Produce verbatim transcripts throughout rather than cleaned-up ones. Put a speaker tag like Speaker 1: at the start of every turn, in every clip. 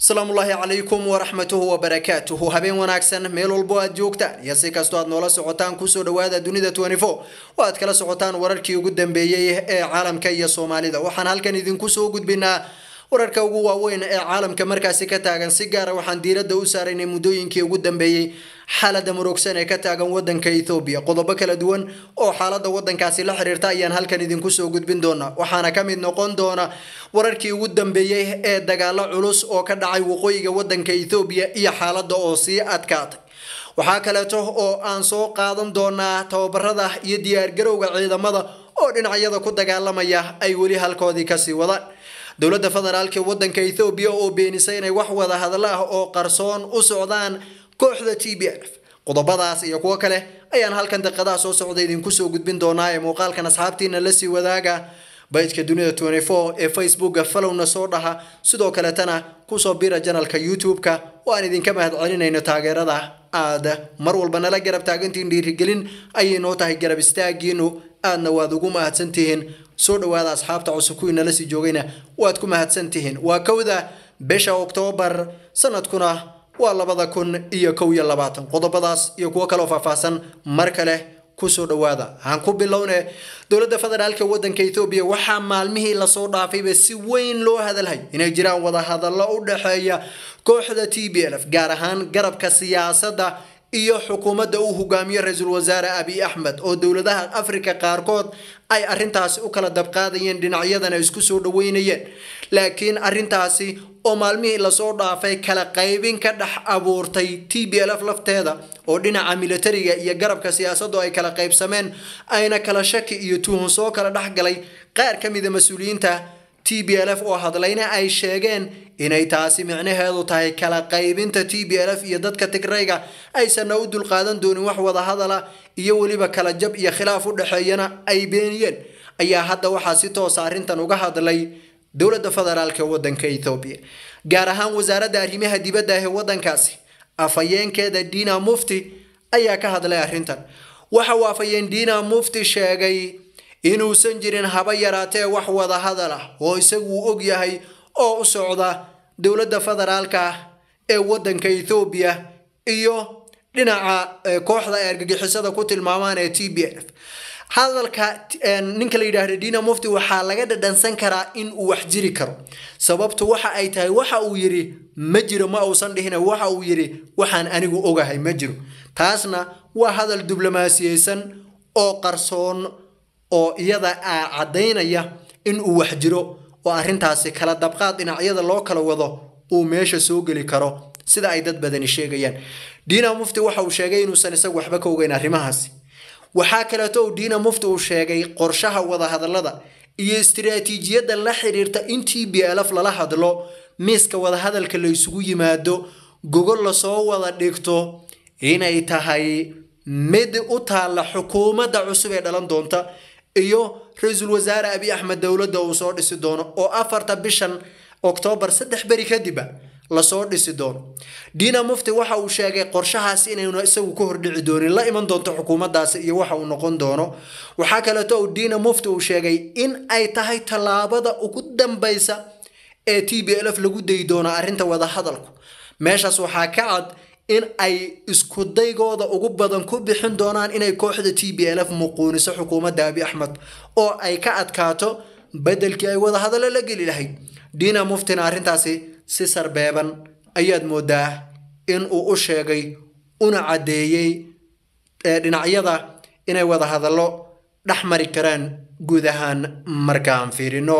Speaker 1: السلام الله عليكم ورحمته وبركاته هبين وناكسن ميل والبو aad joogtaan iyo si kasto aad noola socotaan ku soo dhawaada dunida twenty four waad kala socotaan wararkii ugu dambeeyay ee caalamka iyo Soomaalida waxaan halkan idinku soo gudbinaa wararka ugu waaweyn ee caalamka markaasi ka taagan si gaar ah waxaan diiradda u saaraynay muddooyinkii ugu dambeeyay xaaladda murugsan ee ka taagan wadanka Ethiopia qodobo kala duwan oo xaaladda wadankaasi la xiriirta ayaan halkan idinku soo gudbin doonaa waxaana ka mid noqon doona wararkii ugu dambeeyay ee dagaalo culus oo ka dhacay waqooyiga wadanka Ethiopia iyo xaaladda oo sii adkaatay waxa kale oo aan soo qaadan doonaa tababarada iyo diyaar garowga ciidamada oo dhinacyada ku dagaalamaya ay wali halkoodii ka sii wadaan dawladda federaalka wadanka Ethiopia oo beenisay inay wax wada hadal ah oo qarsoon u socdaan kooxda T B L F qodobadaas iyo kuwa kale ayaan halkan daqiiqadaha soo socday idinku soo gudbin doonaa ee muuqaalkan asxaabtiina la sii wadaaga page-ka dunida twenty four ee Facebook followna soo dhaha sidoo kale tana ku soo bira channelka YouTube-ka waan idinka mahadcelinayno taageerada aad mar walba nala garab taagantiin dhiirigelin ayay noo tahay garab istaagiinu aadna waad ugu mahadsantihiin soo dhawaada asxaabta cusub kuwiina la sii joogayna waad ku mahadsantihiin waa kowda bisha October sanadkuna waa labada kun iyo kow iyo labaatan qodobadaas iyo kuwa kale oo faahfaahsan mar kale ku soo dhawaada aan ku bilownay dawladda federaalka wadanka Ethiopia waxa maalmihii la soo dhaafay si weyn loo hadalhay inay jiraan wada hadallo u dhaxeeya kooxda T B L F gaar ahaan garabka siyaasadda iyo xukuumadda uu hogaamiyo ra'iisul wasaare Abiy Ahmed oo dawladaha Afrika qaarkood ay arintaasi u kala dabqaadayeen dhinacyadana isku soo dhaweynayeen laakiin arintaasi oo maalmihii la soo dhaafay kala qaybin ka dhax abuurtay T B L F lafteeda oo dhinaca militariga iyo garabka siyaasaddu ay kala qaybsameen ayna kala shaki iyo tuhun soo kala dhaxgalay qaar kamid ah mas'uuliyiinta T B L F oo hadlayna ay sheegeen inay taasi micnaheedu tahay kala qaybinta T B L F iyo dadka Tigrayga aysan u dul qaadan doonin wax wada hadala iyo waliba kala jab iyo khilaaf u dhaxeeyana ay beeniyeen ayaa hadda waxa si toos ah arintan uga hadlay dawladda federaalka wadanka Ethiopia gaar ahaan wasaaradda arrimaha dibadda ee wadankaasi afayeenkeeda Dina Mufti ayaa ka hadlay arintan waxa uu afayeen Dina Mufti sheegay inuu san jirin haba yaraatee wax wada hadal ah oo isagu og yahay oo u socda dawladda federaalka ee wadanka Ethiopia iyo dhinaca kooxda argagixisada ku tilmaamaan ee T B L F hadalka ninka la yiraahdo Dina Mufti waxa laga dhadhansan karaa in uu wax jiri karo sababtu waxa ay tahay waxa uu yiri ma jiro ma uusan dhihin waxa uu yiri waxaan anigu ogahay ma jiro taasna waa hadal diblomaasiyaysan oo qarsoon oo iyada cadeynaya in uu wax jiro oo arintaasi kala dabqaad dhinacyada loo kala wado uu meesha soo gali karo sida ay dad badan sheegayaan Dina Mufti waxa uu sheegay inuu san isagu waxba ka ogeyn arrimahaasi waxa kale oo Dina Mufti uu sheegay qorshaha wada hadallada iyo istiraatiijiyadda la xiriirta in T B L F lala hadlo miiska wada hadalka la isugu yimaado gogol la soo wada dhigto inay tahay mid u taala xukuumadda cusub ee dhalan doonta iyo ra'iisul wasaare Abiy Ahmed dawladda uu soo dhisi doono oo afarta bishan October saddex bari kadib la soo dhisi doono Dina Mufti waxa uu sheegay qorshahaasi inuu isagu ku hordhici doonin la iman doonto xukuumaddaasi iyo waxa uu noqon doono waxa kale oo Dina Mufti uu sheegay in ay tahay talaabada ugu dambaysa ee T B L F lagu day doono arinta wada hadalku meeshaas waxa ka cad in ay isku daygooda ugu badan ku bixin doonaan inay kooxda T B L F muquuniso xukuumadda Abiy Ahmed oo ay ka adkaato bedelkii ay wada hadal la gali lahayd Dina Mufti arintaasi si sarbeeban ayaad moodaa in uu u sheegay una cadeeyay dhinacyada inay wada hadallo dhaxmari karaan guud ahaan markaan fiirino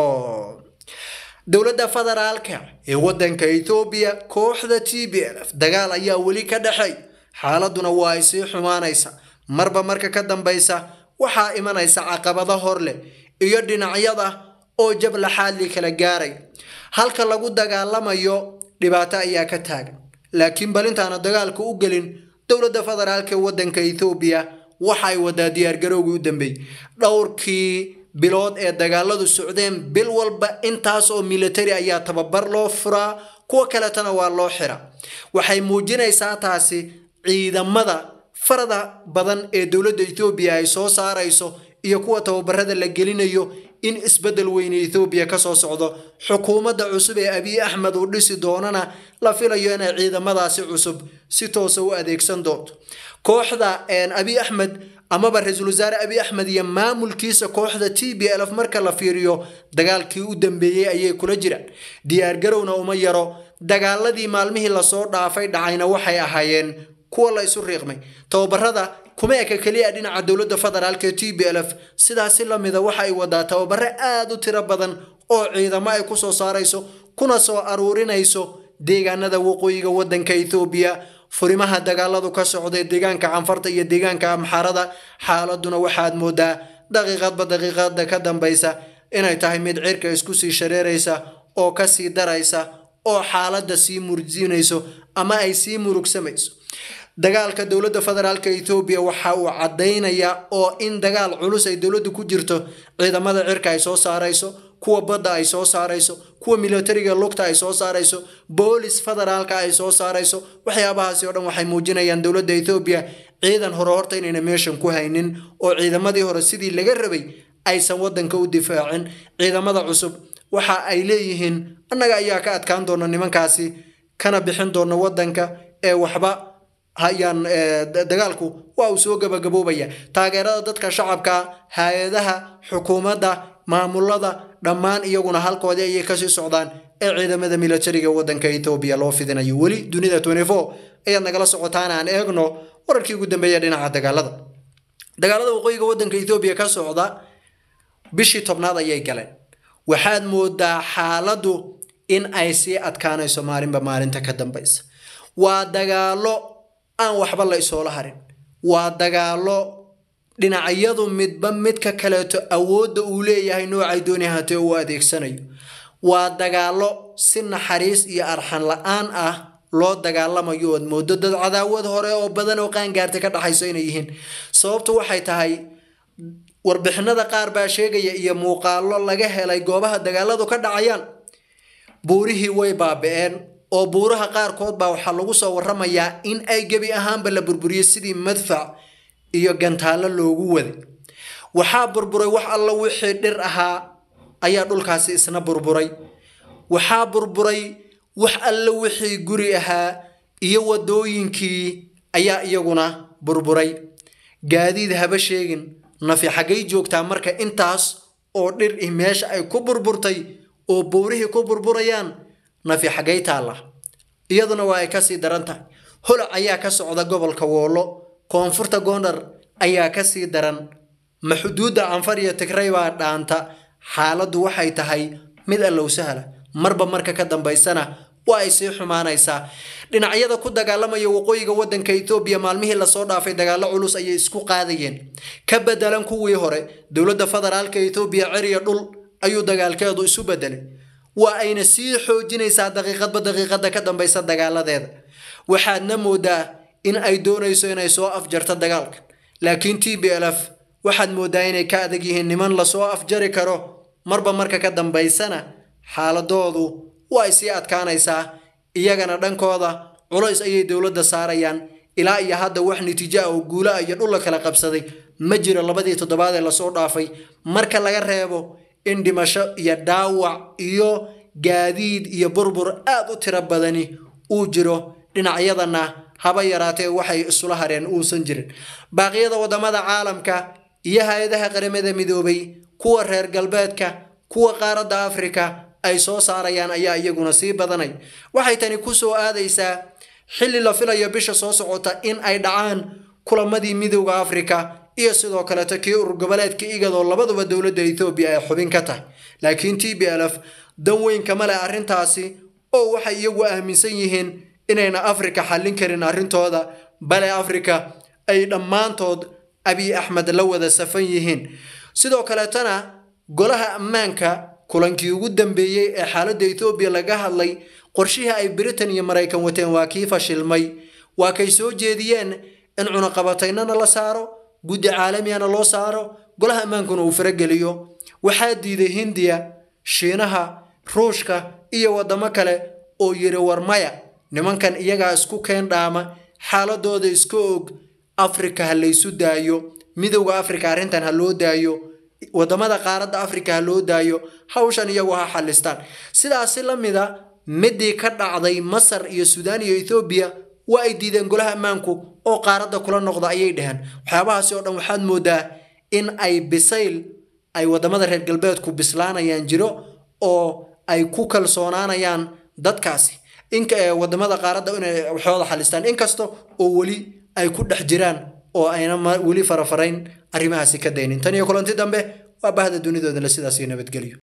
Speaker 1: dawladda federaalka ee wadanka Ethiopia kooxda T B L F dagaal ayaa wali ka dhaxay xaaladuna waa ay sii xumaanaysa marba marka ka dambaysa waxa imanaysa caqabado hor leh iyo dhinacyada oo jab la xaalli kala gaaray halka lagu dagaalamayo dhibaato ayaa ka taagan laakiin balintaana dagaalku u galin dawladda federaalka wadanka Ethiopia waxa ay wada diyaar garowga u dambeeyay dhowrkii bilood ee dagaaladu socdeen bil walba intaas oo military ayaa tababar loo furaa kuwa kale tana waa loo xira waxay muujinaysaa taasi ciidamada farada badan ee dawladda Ethiopia ay soo saarayso iyo kuwa tababarada la gelinayo in isbedel weyn Ethiopia ka soo socdo xukuumadda cusub ee Abiy Ahmed uu dhisi doonana la filayo in ciidamadaasi cusub si toos ah u adeegsan doonto kooxda een Abiy Ahmed ama ra'iisul wasaare Abiy Ahmed iyo maamulkiisa kooxda T B L F marka la fiiriyo dagaalkii u dambeeyay ayay kula jiraan diyaar garowna uma yaro dagaaladii maalmihii la soo dhaafay dhacayna waxay ahaayeen kuwa la isu riiqmay tababarada kuma eka kaliya dhinaca dawladda federaalka T B L F sidaas la mid ah waxa ay wadaa tababaro aad u tiro badan oo ciidamo ay ku soo saarayso kuna soo aruurinayso deegaanada waqooyiga wadanka Ethiopia furimaha dagaaladu ka socday deegaanka Canfarta iyo deegaanka Amxarada xaaladuna waxaad moodaa daqiiqadba daqiiqada ka dambaysa inay tahay mid cirka isku sii shareeraysa oo ka sii daraysa oo xaaladda sii murjinayso ama ay sii murugsamayso dagaalka dawladda federaalka Ethiopia waxa uu cadeynaya oo in dagaal culus ay dawladdu ku jirto ciidamada cirka ay soo saarayso kuwa badda ay soo saarayso kuwa militariga lugta ay soo saarayso boolis federaalka ay soo saarayso waxyaabahaasi oo dhan waxay muujinayaan dawladda Ethiopia ciidan hore horta inay meeshan ku haynin oo ciidamadii hore sidii laga rabay aysan wadanka u difaacin ciidamada cusub waxa ay leeyihiin annaga ayaa ka adkaan doona nimankaasi kana bixin doona wadanka ee waxba hayaan dagaalku waa uu soo gabagaboobaya taageerada dadka shacabka hay'adaha xukuumadda maamulada dhammaan iyaguna halkoodii ay ka sii socdaan ee ciidamada militariga wadanka Ethiopia loo fidinayo wali dunida twenty four ayaa nagala socotaan aan eegno wararkii ugu dambeeyay dhinaca dagaalada dagaalada waqooyiga wadanka Ethiopia ka socda bishii tobnaad ayay galeen waxaad moodaa xaaladu in ay sii adkaanayso maalinba maalinta ka dambaysa waa dagaalo aan waxba la isoola harin waa dagaalo dhinacyadu midba midka kaleeto awoodda uu leeyahay noocay doonayaan uu adeegsanayo waa dagaalo si naxariis iyo arxan la'aan ah loo dagaalamayo oo muddo dad cadaawad hore oo badan oo qaan gaartay ka dhaxayso inay yihiin sababtu waxay tahay warbixinada qaar baa sheegaya iyo muuqaallo laga helay goobaha dagaaladu ka dhacayaan buurihii way baaba'een oo buuraha qaar kood baa waxa lagu soo waramayaa in ay gabi ahaanba la burburiyay sidii madfac iyo gantaalo loogu waday waxa burburay wax alla wixii dhir ahaa ayaa dhulkaasi isna burburay waxa burburay wax alla wixii guri ahaa iyo wadooyinkii ayaa iyaguna burburay gaadiid haba sheegin nafi xagay joogtaa marka intaas oo dhir i meesha ay ku burburtay oo buurihii ku burburayaan nafi xagay taala iyaduna waa ay ka sii daran tahay holac ayaa ka socda gobolka Woolo koonfurta Gondar ayaa ka sii daran ma xuduuda Anfar iyo Tigray baa dhaanta xaaladdu waxay tahay mid allow sahla marba marka ka dambaysana waa ay sii xumaanaysaa dhinacyada ku dagaalamaya waqooyiga wadanka Ethiopia maalmihii la soo dhaafay dagaalo culus ayay isku qaadayeen ka bedelan kuwii hore dawladda federaalka Ethiopia ciriya dhul ayuu dagaalkeedu isu bedelay waa ayna sii xoojinaysaa daqiiqadba daqiiqada ka dambaysa dagaaladeeda waxaadna moodaa in ay doonayso inay soo afjarto dagaalka laakiin T B L F waxaad moodaa inay ka adag yihiin niman la soo afjari karo marba marka ka dambaysana xaaladoodu waa sii adkaanaysaa iyagana dhankooda culays ayay dawladda saarayaan ilaa iyo hadda wax natiijo ah oo guula iyo dhul kala qabsaday ma jiro labadii toddobaad ee la soo dhaafay marka laga reebo in dhimasho iyo dhaawac iyo gaadiid iyo burbur aad u tiro badani uu jiro dhinacyadana haba yaraatee waxay isula hareen uusan jirin baaqyada wadamada caalamka iyo hay'adaha qaramada midoobay kuwa reer galbeedka kuwa qaaradda Afrika ay soo saarayaan ayaa iyaguna sii badanay waxay tani ku soo aadaysaa xilli la filayo bisha soo socota in ay dhacaan kulamadii midowga Afrika iyo sidoo kale takii urur goboleedka igado labaduba dawladda Ethiopia ay xubin ka tahay laakiin T B L F dan weyn kama leh arrintaasi oo waxay iyagu aaminsan yihiin inayna Afrika xallin karin arrintooda bale Afrika ay dhammaantood Abiy Ahmed la wada safan yihiin sidoo kale tana golaha ammaanka kulankii ugu dambeeyay ee xaaladda Ethiopia laga hadlay qorshaha ay Britain iyo Mareykan wateen waa kii fashilmay waa kay soo jeediyeen in cunaqabataynana la saaro guddi caalamiana loo saaro golaha ammaankuna uu farageliyo waxaa diiday Hindiya Shiinaha Ruushka iyo wadamo kale oo yiri warmaya nimankan iyaga isku keen dhaama xaaladooda isku og Afrika ha la isu daayo midowga Afrika arrintan ha loo daayo wadamada qaaradda Afrika loo daayo hawshan iyagu ha xalistaan sidaas la mida midii ka dhacday Masar iyo Suudaan iyo Ethiopia waa ay diideen golaha ammaanku oo qaaradda kula noqda ayay dhahan waxyaabahaas oo dhan waxaad moodaa in ay bisayl ay wadamada reer galbeedku bislaanayaan jiro oo ay ku kalsoonaanayaan dadkaasi inka wadamada qaaradda inay waxooda xalistaan inkasto oo wali ay ku dhex jiraan oo ayna wali farafarayn arrimahaasi ka daynin tan iyo kulanti dambe waa bahda dunidooda la sidaas iyo nabadgelyo